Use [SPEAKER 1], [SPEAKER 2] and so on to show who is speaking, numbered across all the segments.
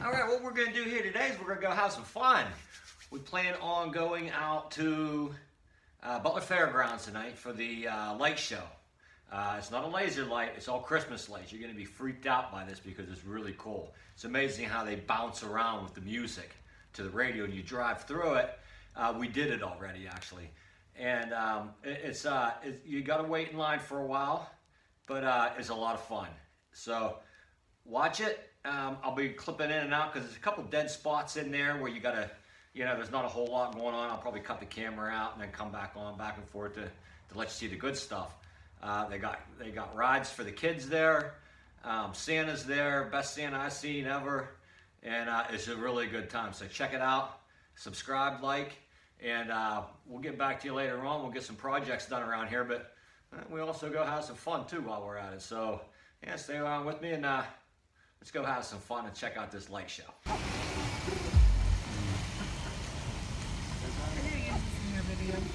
[SPEAKER 1] All right, what we're going to do here today is we're going to go have some fun. We plan on going out to Butler Fairgrounds tonight for the light show. It's not a laser light, it's all Christmas lights. You're going to be freaked out by this because it's really cool. It's amazing how they bounce around with the music to the radio and you drive through it. We did it already, actually. And you got to wait in line for a while, but it's a lot of fun. So watch it. I'll be clipping in and out because there's a couple dead spots in there where you gotta, there's not a whole lot going on. I'll probably cut the camera out and then come back on, back and forth to let you see the good stuff. They got rides for the kids there. Santa's there, best Santa I've seen ever, and it's a really good time. So check it out, subscribe, like, and we'll get back to you later on. We'll get some projects done around here, but we also go have some fun too while we're at it. So yeah, stay around with me and let's go have some fun and check out this light show.
[SPEAKER 2] I knew you in your video.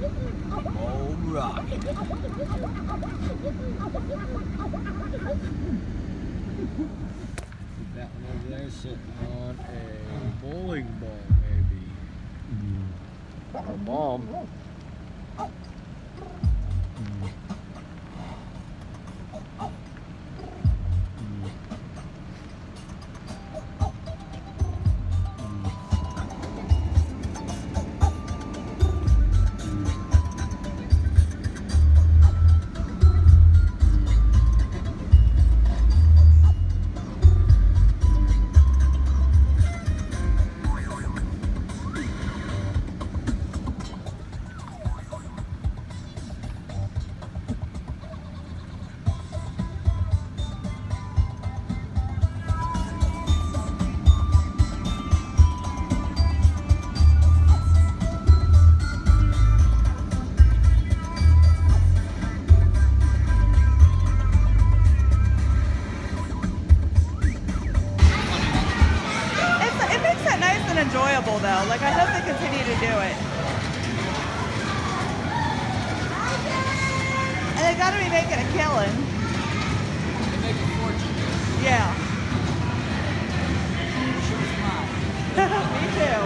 [SPEAKER 1] Old Rocky.
[SPEAKER 3] That one over there sitting on a bowling ball, maybe.
[SPEAKER 1] A bomb.
[SPEAKER 2] It makes it nice and enjoyable though. Like I hope they continue to do it. And they gotta be making a killing.
[SPEAKER 3] They make a fortune.
[SPEAKER 2] Yeah.
[SPEAKER 3] Sure smile.
[SPEAKER 2] Me too.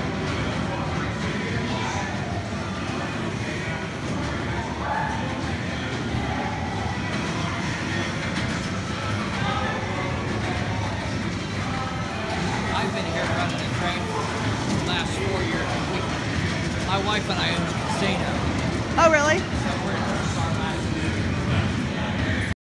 [SPEAKER 3] I've been here running the train for the last 4 years. My wife and I own a casino.
[SPEAKER 2] Oh really?